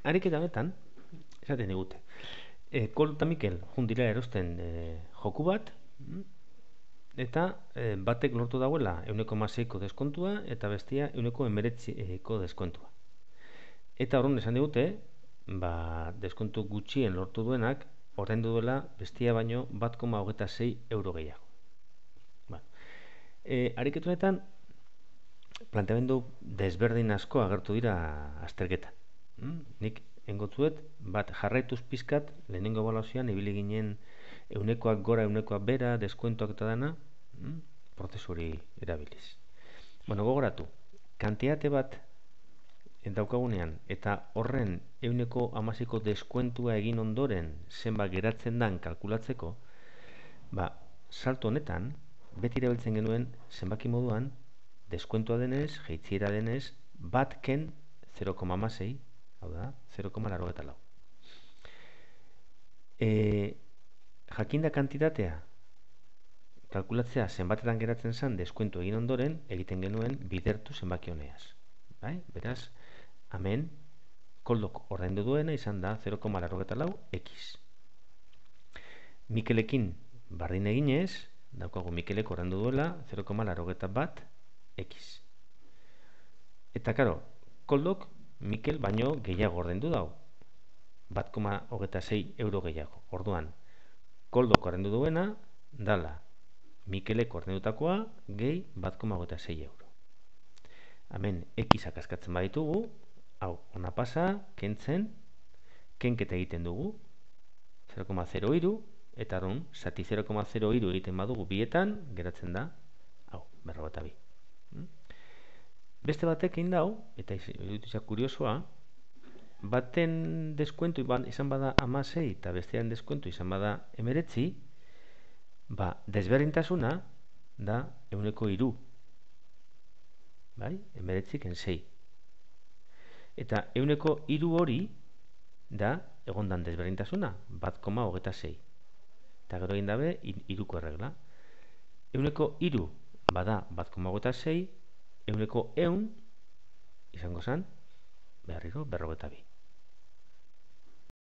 ariketa honetan, esaten digute, Koldo eta Mikel jundira erosten joku bat, eta batek lortu dauela 1,6ko deskontua eta bestia 1,19ko deskontua. Eta horren esan digute, deskontu gutxien lortu duenak, ordaindu duela bestia baino 1,26 euro gehiago. Ariketa honetan, planteamendu desberdin asko agertu dira azterketan. Nik engotzuet, bat jarraituz pizkat, lehenengo ebaluazioan ibili ginen eunekoak gora, eunekoak bera, deskuentoak eta dana, prozesu hori erabiliz. Gogoratu, kantitate bat daukagunean, eta horren 1,16ko deskuentua egin ondoren zenbat geratzen dan kalkulatzeko, salto honetan, beti erabiltzen genuen zenbaki moduan, deskuentua denez, jeitsiera denez, bat ken 0,6, hau da, 0,84. Jakinda kantitatea kalkulatzea zenbatetan geratzen zen deskuentu egin ondoren, egiten genuen bidertu zenbaki honeaz. Beraz, hemen, Koldok ordaindu duena izan da 0,84 x. Mikelekin bardin eginez, daukagu Mikelek ordaindu duela 0,81 x. Eta, karo, Koldok Mikel baino gehiago ordaindu dau. 1,26 euro gehiago. Orduan, Koldok ordaindu duena dala Mikelek ordaindutakoa gehi 1,26 euro. Hemen x-ak askatzen baditugu, hau, ona pasa, kentzen, kenketa egiten dugu, 0,03, eta arun, zati 0,03 egiten badugu bietan, geratzen da, hau, 42. Beste batek egin dau, eta izan kuriosoa, baten deskuentu izan bada 16 eta bestean deskuentu izan bada 19, desberdintasuna da 1,3. 19 ken 6. Eta 1,3 hori da egondan desberdintasuna, 1,26. Eta gero egin dabe, 3ko erregla. 1,3 bada 1,26, 100 izango zen, berriro, 42.